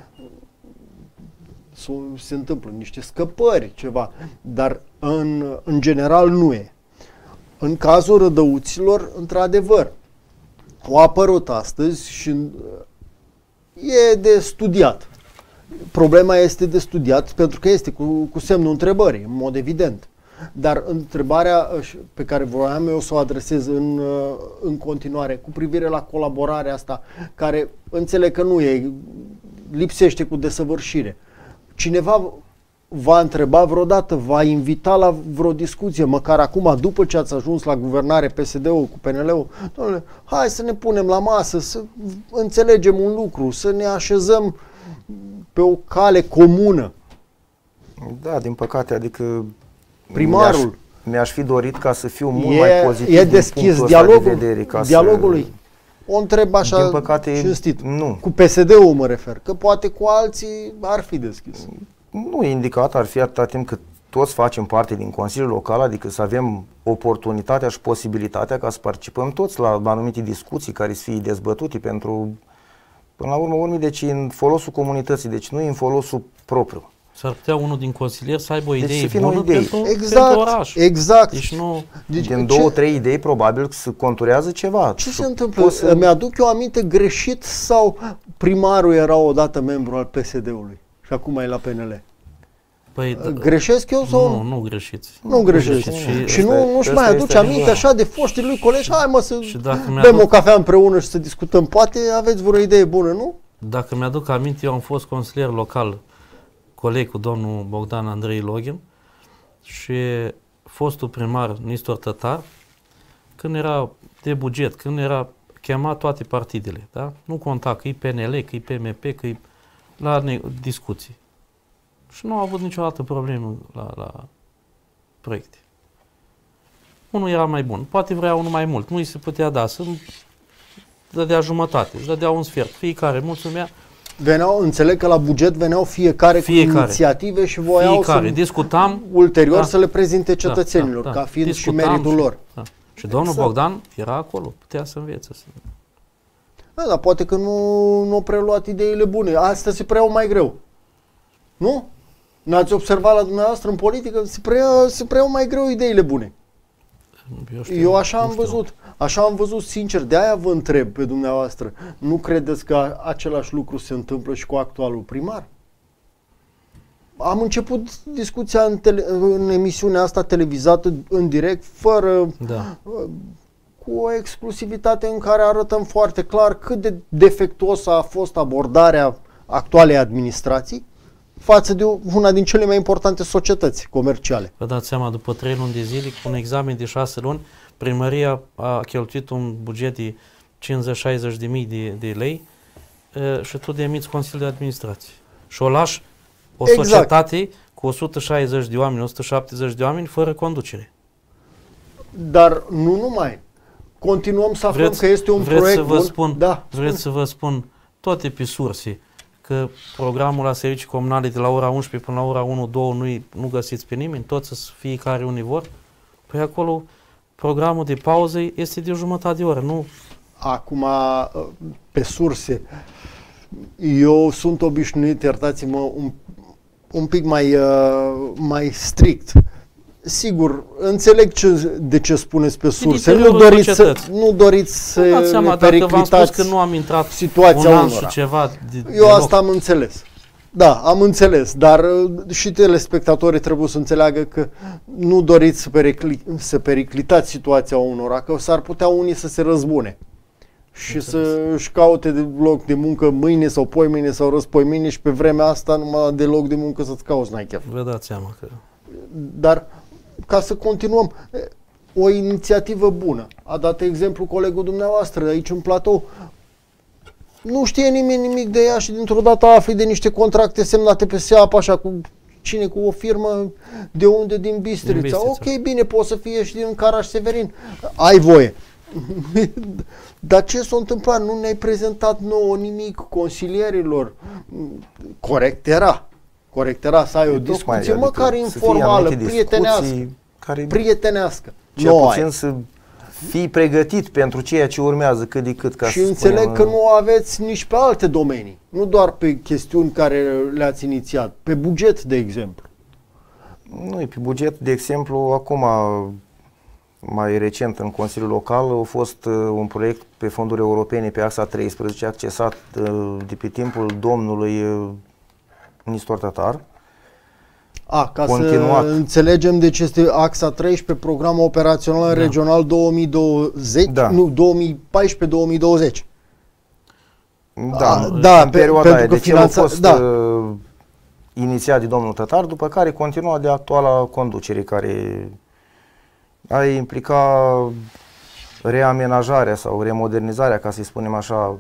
se întâmplă niște scăpări, ceva, dar în, în general nu e. În cazul Rădăuților, într-adevăr, au apărut astăzi și e de studiat. Problema este de studiat pentru că este cu, cu semnul întrebării, în mod evident. Dar întrebarea pe care voiam eu să o adresez în, în continuare cu privire la colaborarea asta, care înțeleg că nu e, lipsește cu desăvârșire. Cineva v-a întrebat vreodată, v-a invitat la vreo discuție, măcar acum, după ce ați ajuns la guvernare P S D-ul cu P N L-ul, doamne, hai să ne punem la masă, să înțelegem un lucru, să ne așezăm pe o cale comună. Da, din păcate, adică primarul mi-aș, mi-aș fi dorit ca să fiu mult e, mai pozitiv e deschis din dialogul, de vedere, ca dialogului. O întreb așa, din păcate, cinstit. Nu. Cu P S D-ul mă refer, că poate cu alții ar fi deschis. Nu e indicat, ar fi atâta timp cât toți facem parte din Consiliul Local, adică să avem oportunitatea și posibilitatea ca să participăm toți la anumite discuții care să fie dezbătute pentru, până la urmă, urmii, deci în folosul comunității, deci nu în folosul propriu. S-ar putea unul din consilieri să aibă o idee deci bună idei. pentru, exact, pentru oraș. Exact. Deci nu... Deci, din ce, două, trei idei probabil se conturează ceva. Ce se întâmplă? Să... Mi-aduc eu aminte greșit sau primarul era odată membru al P S D-ului și acum e la P N L? Păi, greșesc eu sau nu? Nu greșiți. Nu greșesc. Și, și nu, nu-și mai aduce aminte așa de foștii lui colegi, hai mă să bem o cafea împreună și să discutăm. Poate aveți vreo idee bună, nu? Dacă mi-aduc aminte, eu am fost consilier local, coleg cu domnul Bogdan Andrei Login și fostul primar Nistor Tătar, când era de buget, când era chemat toate partidele, da? Nu conta că e P N L, că e P M P, că e la discuții. Și nu au avut niciodată problemă la, la proiecte. Unul era mai bun, poate vrea unul mai mult, nu îi se putea da, să dădea jumătate, îți dădea un sfert, fiecare mulțumea. Veneau, înțeleg că la buget veneau fiecare, fiecare. cu inițiative și voiau fiecare. să discutam, ulterior da, da, să le prezinte cetățenilor, da, da, ca fiind discutam și meritul și, lor. Da. Și domnul exact. Bogdan era acolo, putea să învețe. Să... Da, dar poate că nu, nu au preluat ideile bune. Astea se preiau mai greu. Nu? N-ați observat la dumneavoastră în politică? Se preiau, se preiau mai greu ideile bune. Eu, știu, Eu așa am văzut. Așa am văzut, sincer, de aia vă întreb pe dumneavoastră. Nu credeți că același lucru se întâmplă și cu actualul primar? Am început discuția în, tele, în emisiunea asta televizată, în direct, fără... Da. Cu o exclusivitate în care arătăm foarte clar cât de defectuosă a fost abordarea actualei administrații față de una din cele mai importante societăți comerciale. Vă dați seama, după trei luni de zile, cu un examen de șase luni, primăria a cheltuit un buget de cincizeci șaizeci de mii de, de lei e, și tu demiți Consiliul de Administrație. Și o lași o exact. societate cu o sută șaizeci de oameni, o sută șaptezeci de oameni, fără conducere. Dar nu numai. Continuăm să aflăm vreți, că este un vreți proiect să vă bun. Spun, da, vreți să vă spun toate pe surse că programul la servicii comunale de la ora unsprezece până la ora unu două nu, nu găsiți pe nimeni, toți să fiecare unii vor. Păi acolo programul de pauză este de o jumătate de oră, nu? Acum, pe surse, eu sunt obișnuit, iertați-mă, un, un pic mai, uh, mai strict. Sigur, înțeleg ce, de ce spuneți pe surse. Nu doriți, să, nu doriți să dați seama, ne periclitați dacă v-am spus că nu am intrat situația un an unora. Și ceva de, Eu deloc. Asta am înțeles. Da, am înțeles, dar și telespectatorii trebuie să înțeleagă că nu doriți să, pericli, să periclitați situația unora, că s-ar putea unii să se răzbune și înțeles. Să își caute de loc de muncă mâine sau poimâine sau răspoimâine și pe vremea asta numai de loc de muncă să-ți cauți, n-ai chef. Vă dați seama că... Dar ca să continuăm, o inițiativă bună. A dat exemplu colegul dumneavoastră de aici în platou. Nu știe nimeni nimic de ea și dintr-o dată afli de niște contracte semnate pe seapă așa cu cine, cu o firmă de unde, din Bistrița. Din Bistrița. Ok, bine, poți să fie și din Caraș-Severin. Ai voie. Dar ce s-a întâmplat? Nu ne-ai prezentat nouă nimic consilierilor. Corect era. Corect era să ai o discuție, mai, măcar adică informală, prietenească. Care prietenească. Cel puțin ai. Să fii pregătit pentru ceea ce urmează cât de cât. Ca și să înțeleg spunem, că nu aveți nici pe alte domenii, nu doar pe chestiuni care le-ați inițiat, pe buget, de exemplu. Nu, pe buget, de exemplu, acum, mai recent în Consiliul Local, a fost uh, un proiect pe fonduri europene pe axa treisprezece, accesat uh, de pe timpul domnului uh, Nistor Tătar. A, ca continuat. Să înțelegem, deci este axa treisprezece, programul operațional da. regional două mii douăzeci, da. Nu, două mii paisprezece două mii douăzeci. Da, A, da în pe, perioada aia. Deci finanța, a fost da. uh, inițiat de domnul Tătar, după care continua de actuala conducere, care a implica reamenajarea sau remodernizarea, ca să-i spunem așa,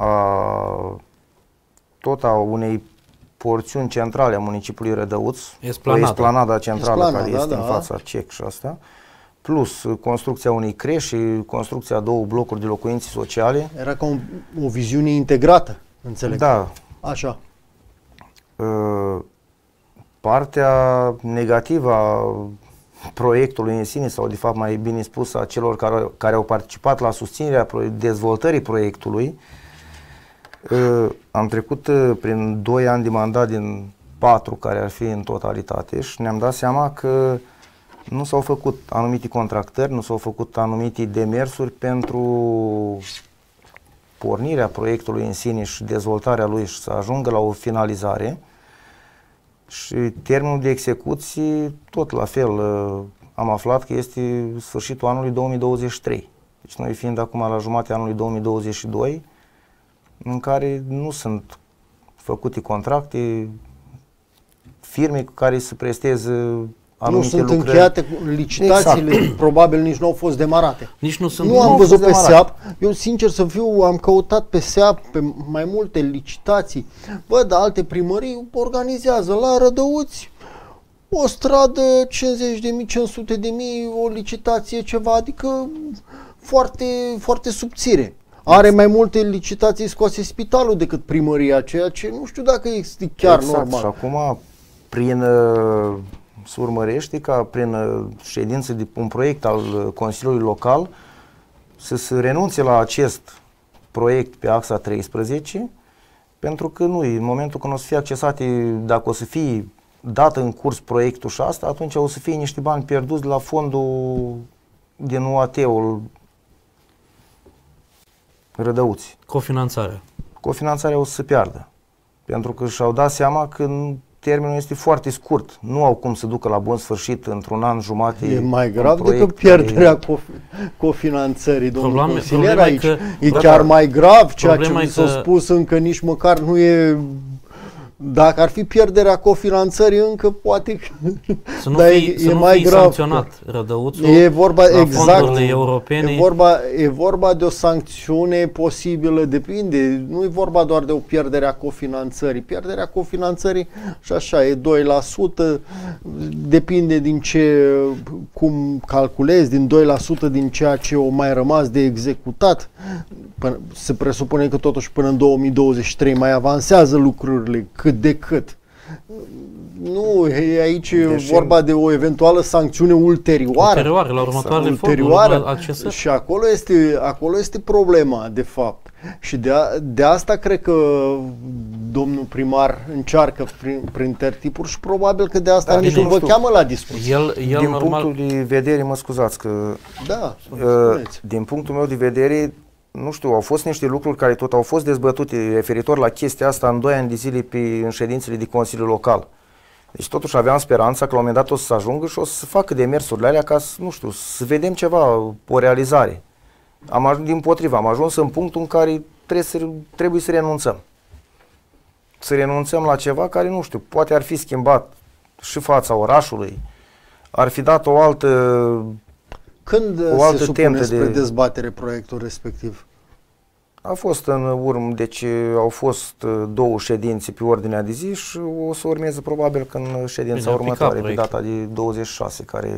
a tot a unei porțiuni centrale a municipiului Rădăuț, esplanada, esplanada centrală Esplanada, care este da, în fața C E C și asta, plus construcția unei creși, construcția a două blocuri de locuințe sociale. Era ca un, o viziune integrată, înțeleg. Da. Așa. Uh, partea negativă a proiectului în sine, sau de fapt mai bine spus a celor care, care au participat la susținerea dezvoltării proiectului, uh, am trecut uh, prin doi ani de mandat din patru care ar fi în totalitate și ne-am dat seama că nu s-au făcut anumite contractări, nu s-au făcut anumite demersuri pentru pornirea proiectului în sine și dezvoltarea lui și să ajungă la o finalizare. Și termenul de execuție, tot la fel, am aflat că este sfârșitul anului două mii douăzeci și trei. Deci noi fiind acum la jumatea anului două mii douăzeci și doi, în care nu sunt făcute contracte, firme cu care să presteze anumite nu sunt lucrări. încheiate licitațiile, exact. Probabil nici nu au fost demarate. Nici nu sunt. Nu am văzut pe SEAP. Eu, sincer să fiu, am căutat pe SEAP pe mai multe licitații. Văd, alte primării organizează la Rădăuți o stradă cincizeci de mii, cinci sute de mii, o licitație ceva, adică foarte, foarte subțire. Are mai multe licitații scoase spitalul decât primăria, ceea ce nu știu dacă este chiar exact. normal. Și acum, prin uh, se urmărește ca prin uh, ședință de un proiect al uh, Consiliului Local să se renunțe la acest proiect pe axa treisprezece, pentru că nu, în momentul când o să fie accesate, dacă o să fie dat în curs proiectul și asta, atunci o să fie niște bani pierduți de la fondul din U A T-ul Rădăuți. Cofinanțarea. Cofinanțarea o să se piardă, pentru că și-au dat seama că termenul este foarte scurt. Nu au cum să ducă la bun sfârșit într-un an jumate. E mai grav decât pierderea care... cofinanțării, domnul Probleme, consilier, aici. că, e chiar mai grav, ceea ce mi s-a că... spus încă nici măcar nu e... Dacă ar fi pierderea cofinanțării încă poate că... Să nu dar fi, e, să e nu mai fi grav. sancționat Rădăuțul e vorba, la exact, fondurile europene. E vorba, e vorba de o sancțiune posibilă, depinde. Nu e vorba doar de o pierdere a cofinanțării. Pierderea cofinanțării și așa e doi la sută, depinde din ce, cum calculezi, din doi la sută din ceea ce o mai rămas de executat. Până, se presupune că totuși până în două mii douăzeci și trei mai avansează lucrurile cât de cât. Nu, e aici deci vorba de o eventuală sancțiune ulterioară. Ulterioară, la următoarele ulterioară, fonduri, accesări. Și acolo este, acolo este problema, de fapt. Și de, a, de asta cred că domnul primar încearcă prin, prin tertipuri și probabil că de asta da, nici nu vă cheamă la discuție. El, el din normal... punctul de vedere, mă scuzați că... Da, uh, din punctul meu de vedere, nu știu, au fost niște lucruri care tot au fost dezbătute referitor la chestia asta în doi ani de zile pe, în ședințele de Consiliu Local. Deci totuși aveam speranța că la un moment dat o să se ajungă și o să facă demersurile alea ca să, nu știu, să vedem ceva, o realizare. Am ajuns, dimpotrivă, am ajuns în punctul în care trebuie să, trebuie să renunțăm. Să renunțăm la ceva care, nu știu, poate ar fi schimbat și fața orașului, ar fi dat o altă... Când o altă se supune spre de... dezbatere proiectul respectiv? A fost în urmă, deci au fost două ședințe pe ordinea de zi și o să urmeze probabil că în ședința Bine, următoare, pe data de douăzeci și șase, care...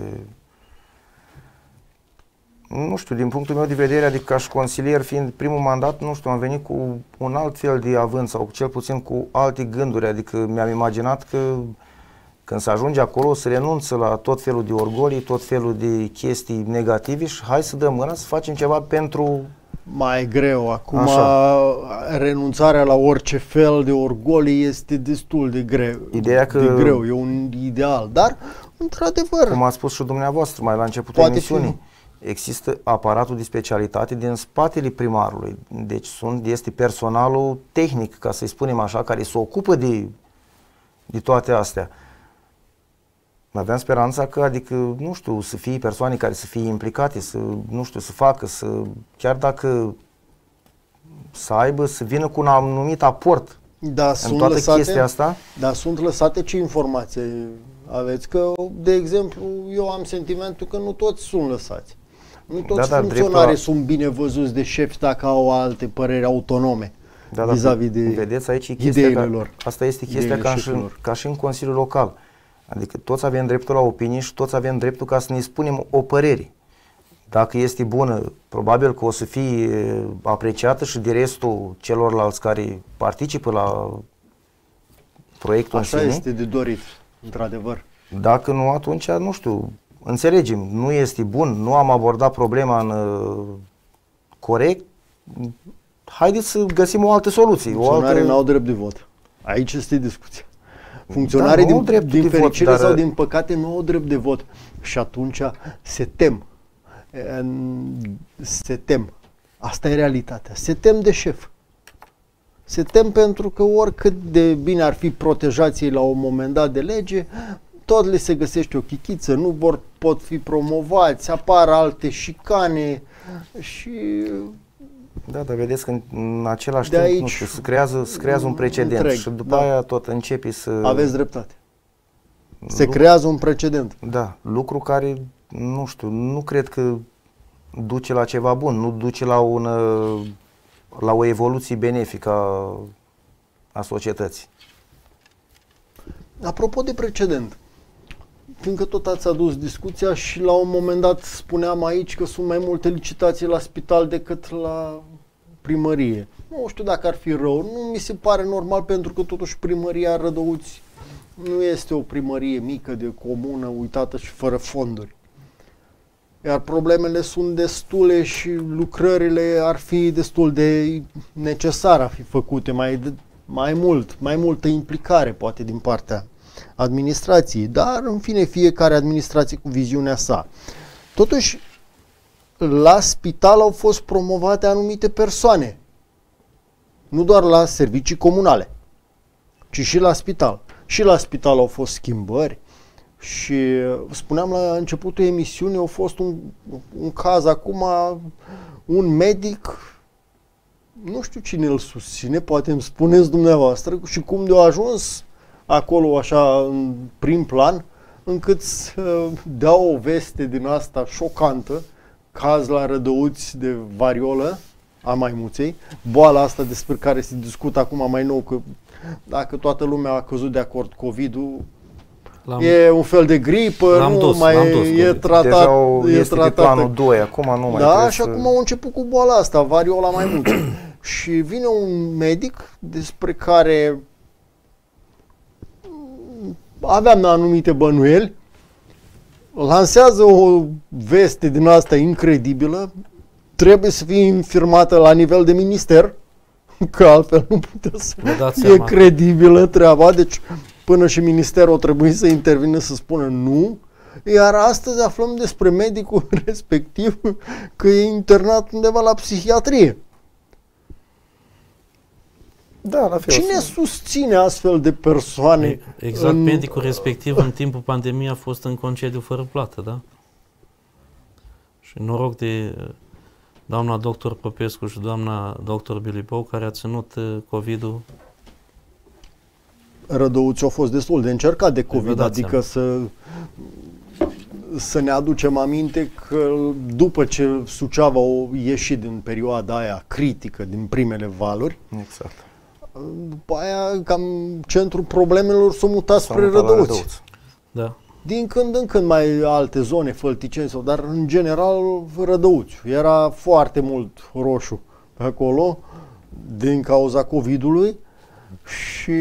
Nu știu, din punctul meu de vedere, adică ca și consilier, fiind primul mandat, nu știu, am venit cu un alt fel de avânt sau cel puțin cu alte gânduri, adică mi-am imaginat că când se ajunge acolo să renunță la tot felul de orgolii, tot felul de chestii negative și hai să dăm mâna să facem ceva pentru... Mai greu. Acum Așa. renunțarea la orice fel de orgolii este destul de greu. Ideea că... De greu, e un ideal, dar într-adevăr... Cum a spus și dumneavoastră mai la începutul emisiunii, există aparatul de specialitate din spatele primarului. Deci sunt, este personalul tehnic, ca să-i spunem așa, care se ocupă de, de toate astea. Aveam speranța că, adică, nu știu, să fie persoane care să fie implicate, să, nu știu, să facă, să, chiar dacă să aibă, să vină cu un anumit aport da, în sunt toată lăsate, chestia asta. Dar sunt lăsate ce informații aveți? Că, de exemplu, eu am sentimentul că nu toți sunt lăsați. Nu toți da, funcționarii la... sunt bine văzuți de șefi dacă au alte păreri autonome da, vis-a-vis de vedeți aici chestia ideile ca, lor. Asta este chestia ca și, ca și în Consiliul Local. Adică toți avem dreptul la opinie și toți avem dreptul ca să ne spunem o părere. Dacă este bună, probabil că o să fie apreciată și de restul celorlalți care participă la proiectul Așa în sine. este de dorit, într-adevăr. Dacă nu, atunci, nu știu, înțelegem, nu este bun, nu am abordat problema în uh, corect, haideți să găsim o altă soluție. Funcționarii o altă... n-au drept de vot. Aici este discuția. Funcționarii da, din, din fericire vot, dar... sau din păcate nu au drept de vot. Și atunci se tem. Se tem. Asta e realitatea. Se tem de șef. Se tem pentru că oricât de bine ar fi protejați ei la un moment dat de lege, tot le se găsește o chichiță, nu vor pot fi promovați, apar alte șicane și... Da, dar vedeți că în același de timp, aici, nu știu, se creează, se creează un precedent întreg, și după da. aia tot începi să... Aveți dreptate. Se lucru, creează un precedent. Da, lucru care, nu știu, nu cred că duce la ceva bun, nu duce la, un, la o evoluție benefică a, a societății. Apropo de precedent, fiindcă tot ați adus discuția și la un moment dat spuneam aici că sunt mai multe licitații la spital decât la primărie. Nu știu dacă ar fi rău, nu mi se pare normal pentru că totuși primăria Rădăuți nu este o primărie mică de comună uitată și fără fonduri. Iar problemele sunt destule și lucrările ar fi destul de necesare a fi făcute mai, mai mult, mai multă implicare poate din partea administrației, dar în fine fiecare administrație cu viziunea sa. Totuși, la spital au fost promovate anumite persoane, nu doar la servicii comunale, ci și la spital. Și la spital au fost schimbări și spuneam la începutul emisiunii, a fost un, un caz acum, un medic, nu știu cine îl susține, poate îmi spuneți dumneavoastră și cum de-a ajuns acolo așa în prim plan, încât să dea o veste din asta șocantă, caz la Rădăuți de variolă a maimuței, boala asta despre care se discută acum mai nou, că dacă toată lumea a căzut de acord COVID-ul, e un fel de gripă, nu dus, mai dus, e tratat. Deja o, e este tratat, pe planul doi, acum nu mai da, și să... acum au început cu boala asta, variola maimuței. Și vine un medic despre care aveam anumite bănuieli, lansează o veste din asta incredibilă, trebuie să fie infirmată la nivel de minister, că altfel nu putea să fie seama. Credibilă treaba, deci până și ministerul trebuie să intervină să spună nu, iar astăzi aflăm despre medicul respectiv că e internat undeva la psihiatrie. Da, la fel. Cine susține astfel de persoane? Exact, în... medicul respectiv în timpul pandemiei a fost în concediu fără plată, da? Și noroc de doamna doctor Popescu și doamna doctor Bilibou, care a ținut COVID-ul. Rădăuți a fost destul de încercat de COVID, adică să, să ne aducem aminte că după ce Suceava a ieșit din perioada aia critică, din primele valuri, exact. După aia, cam centrul problemelor s-a mutat spre Rădăuți. Rădăuți. Da. Din când în când mai alte zone, Fălticeni, sau, dar în general Rădăuți. Era foarte mult roșu pe acolo din cauza COVID-ului și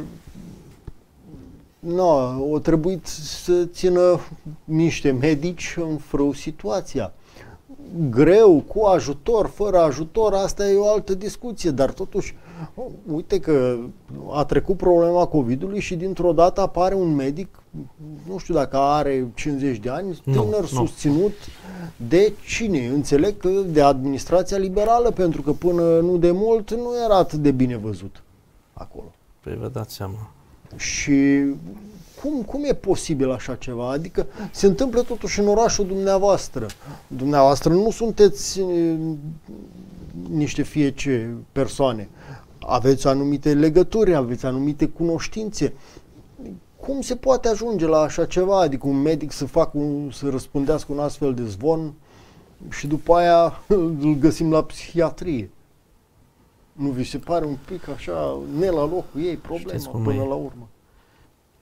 no, au trebuit să țină niște medici în frâu situația. Greu, cu ajutor, fără ajutor, asta e o altă discuție, dar totuși, uite că a trecut problema COVID-ului și dintr-o dată apare un medic, nu știu dacă are cincizeci de ani, tânăr, nu, susținut de cine? Înțeleg că de administrația liberală, pentru că până nu de mult nu era atât de bine văzut acolo. Păi vă dați seama. Și cum, cum e posibil așa ceva? Adică se întâmplă totuși în orașul dumneavoastră. Dumneavoastră nu sunteți e, niște fie ce persoane. Aveți anumite legături, aveți anumite cunoștințe. Cum se poate ajunge la așa ceva? Adică un medic să facă un, să răspundească un astfel de zvon și după aia îl găsim la psihiatrie. Nu vi se pare un pic așa, ne la locul ei, problema până e? la urmă?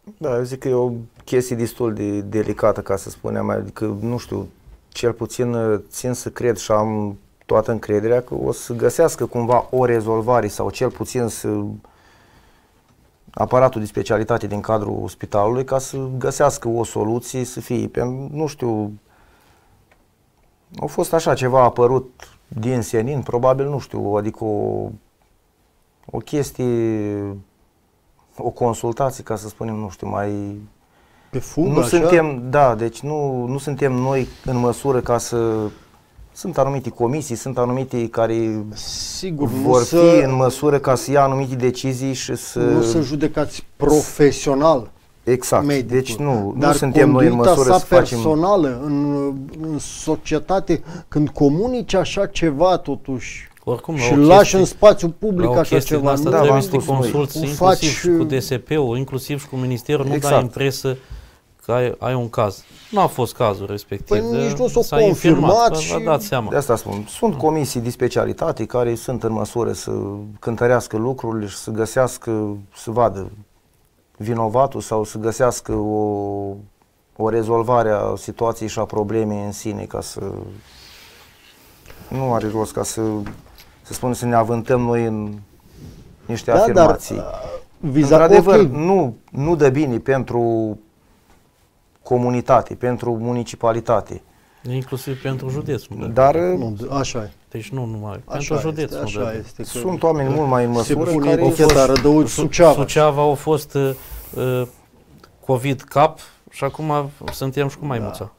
Da, eu zic că e o chestie destul de delicată, ca să spunem, adică, nu știu, cel puțin țin să cred și am toată încrederea că o să găsească cumva o rezolvare sau cel puțin să aparatul de specialitate din cadrul spitalului ca să găsească o soluție, să fie, pentru, nu știu, au fost așa ceva apărut din senin, probabil, nu știu, adică o, o chestie, o consultație, ca să spunem, nu știu, mai... Pe fugă, nu așa? suntem, da, deci nu, nu suntem noi în măsură ca să... Sunt anumite comisii, sunt anumite care Sigur, vor nu fi să, în măsură ca să ia anumite decizii și să... nu să judecați profesional. Exact, medicul. deci nu, Dar nu suntem noi în măsură sa să facem... personală în, în societate, când comunici așa ceva totuși Oricum, și lași în spațiu public așa ceva, asta da, trebuie v-am să te spus noi. consulți O inclusiv faci- și cu D S P-ul, inclusiv și cu Ministerul, nu Exact. dai în presă că ai, ai un caz. Nu a fost cazul respectiv. Păi nici nu s-o S-a infirmat, confirmat vă- și- vă dați seama. De asta spun, sunt comisii de specialitate care sunt în măsură să cântărească lucrurile și să găsească, să vadă vinovatul sau să găsească o, o rezolvare a situației și a problemei în sine, ca să... Nu are rost ca să, să spunem să ne avântăm noi în niște Da, afirmații. dar viza, Într-adevăr, ok, nu, nu dă bine pentru comunitate, pentru municipalitate. Inclusiv pentru județ. nu dă. Dar nu, așa e. Deci nu numai. Așa pentru județ este, nu așa dă. este. Că sunt oameni mult mai în se măsură pune care... eticheta Rădăuți Su- Suceava. Suceava au fost uh, uh, COVID cap și acum suntem și cu maimuța.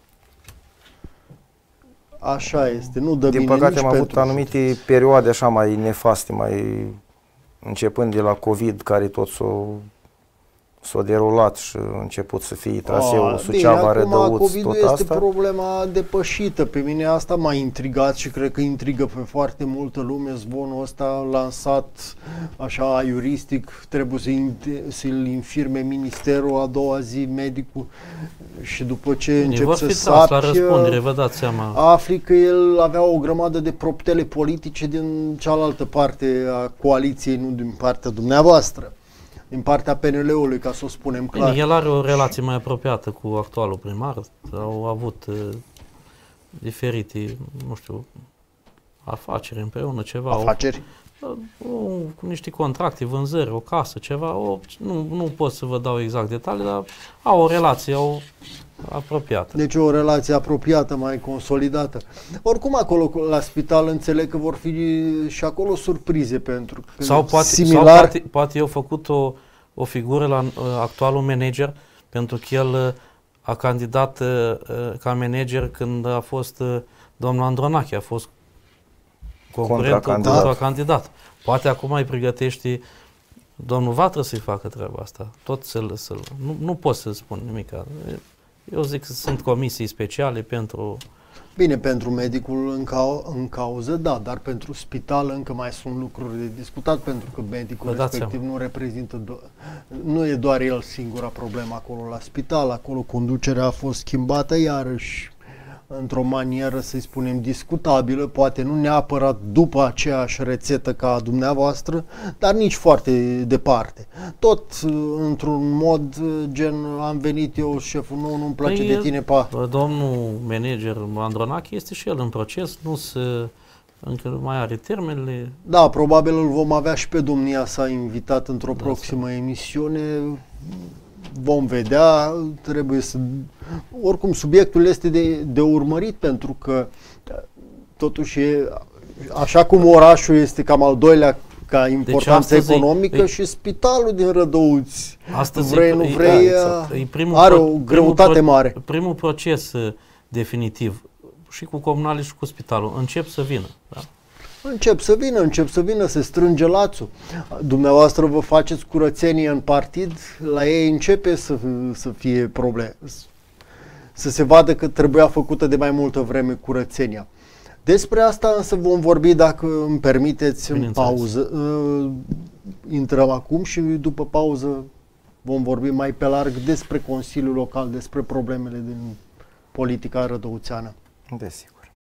Așa este, nu dă Din bine păcate nici am avut pentru... anumite perioade așa mai nefaste, mai începând de la COVID, care tot s-o, s-o derulat și a început să fie traseul A, Suceava, bine, acum Rădăuți, COVID-ul tot este asta. problema depășită. Pe mine asta m-a intrigat și cred că intrigă pe foarte multă lume zvonul ăsta lansat așa aiuristic. Trebuie să să-l infirme ministerul a doua zi, medicul, și după ce Ei încep vor să fi tras la sapi, răspundere, vă dați seama. afli că el avea o grămadă de proptele politice din cealaltă parte a coaliției, nu din partea dumneavoastră, din partea P N L-ului, ca să o spunem clar. Bine, el are o relație mai apropiată cu actualul primar. Au avut uh, diferite, nu știu, afaceri împreună, ceva. Afaceri? O, o, cu niște contracte, vânzări, o casă, ceva. O, nu, nu pot să vă dau exact detalii, dar au o relație au apropiată. Deci o relație apropiată, mai consolidată. Oricum acolo la spital înțeleg că vor fi și acolo surprize, pentru că Sau poate, similar... sau poate, poate eu făcut o, o figură la uh, actualul manager, pentru că el uh, a candidat uh, uh, ca manager când a fost uh, domnul Andronache, a fost concurentul contra candidat. Poate acum îi pregătește domnul Vatră să-i facă treaba asta. Tot să-l, să-l, nu, nu pot să spun nimic. Eu zic că sunt comisii speciale pentru... Bine, pentru medicul în, cau- în cauză, da, dar pentru spital încă mai sunt lucruri de discutat, pentru că medicul respectiv nu reprezintă, do- nu e doar el singura problemă acolo la spital, acolo conducerea a fost schimbată iarăși într-o manieră, să-i spunem, discutabilă, poate nu neapărat după aceeași rețetă ca a dumneavoastră, dar nici foarte departe. Tot într-un mod gen, am venit eu, șeful nou, nu-mi place păi, de tine, pa. Domnul manager Andronache este și el în proces, nu se, încă mai are termenele. Da, probabil îl vom avea și pe domnia sa invitat într-o Da, proximă să. emisiune. Vom vedea, trebuie să... Oricum, subiectul este de, de urmărit, pentru că totuși e, așa cum orașul este cam al doilea ca importanță deci economică, e, și spitalul din Rădăuți, vrei, nu vrei, e, exact. e primul are pro, o greutate primul, mare. Primul proces definitiv, și cu comunalii și cu spitalul, încep să vină. Da? Încep să vină, încep să vină, se strânge lațul. Dumneavoastră vă faceți curățenie în partid, la ei începe să, să fie probleme, să se vadă că trebuia făcută de mai multă vreme curățenia. Despre asta însă vom vorbi, dacă îmi permiteți, în pauză. Intrăm acum și după pauză vom vorbi mai pe larg despre Consiliul Local, despre problemele din politica rădăuțeană. Desigur.